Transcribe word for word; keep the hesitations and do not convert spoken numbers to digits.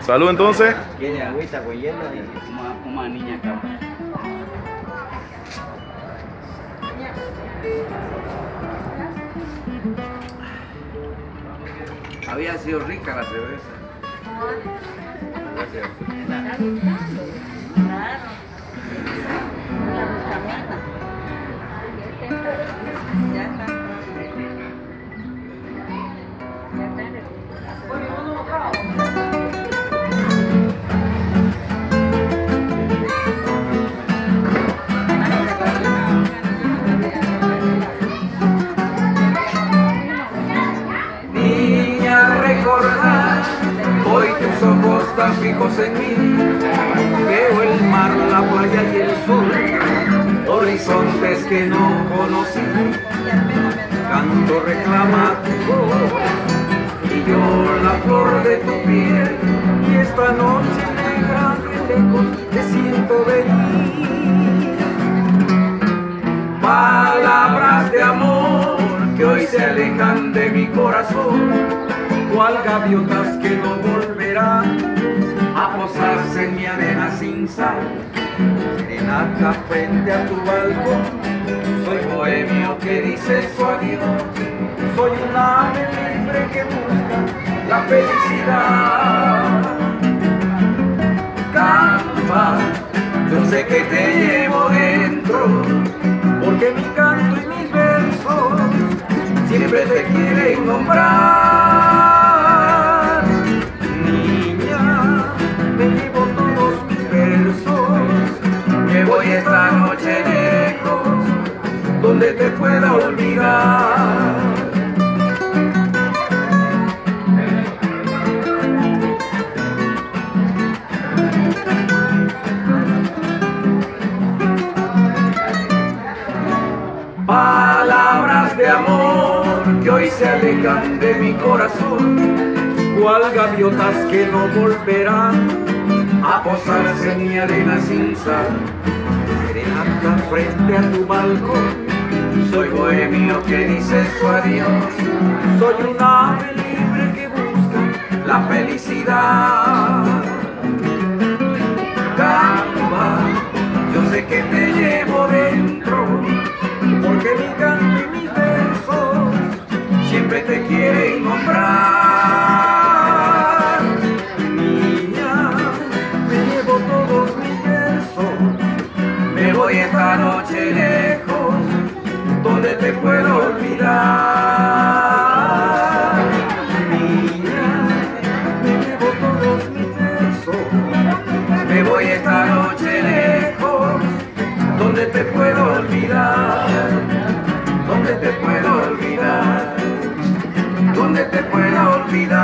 Salud entonces. Tiene agüita con hielo y una, una niña acá. Había sido rica la cerveza. Gracias. Claro. La vitamina. Ya está. Ya está. Niña, recordar hoy tus ojos tan fijos en mí. Veo el mar, la playa y el sol, horizontes que no conocí. Canto reclama tu voz y yo la flor de tu piel. Y esta noche negra de lejos te siento venir. Palabras de amor que hoy se alejan de mi corazón, cual gaviotas que no volverán a posarse en mi arena sin sal. Serenata frente a tu balcón, soy bohemio que dice su adiós. Soy un ave libre que busca la felicidad. Canta, yo sé que te llevo dentro, porque mi canto y mis versos siempre te quieren nombrar. Niña, te llevo todos mis versos, me voy esta noche lejos, donde te pueda olvidar. Palabras de amor que hoy se alejan de mi corazón, cual gaviotas que no volverán a posarse en mi arena sin sal. Serenata frente a tu balcón, soy bohemio que dice su adiós. Soy un ave libre que busca la felicidad. Camba, yo sé que te llevo dentro, porque mi canto y mis versos siempre te quieren nombrar. Niña, me llevo todos mis versos, me voy esta noche lejos, donde te puedo olvidar. Niña, me llevo todos mis versos, me voy esta noche lejos, donde te puedo olvidar, donde te puedo olvidar, donde te puedo olvidar.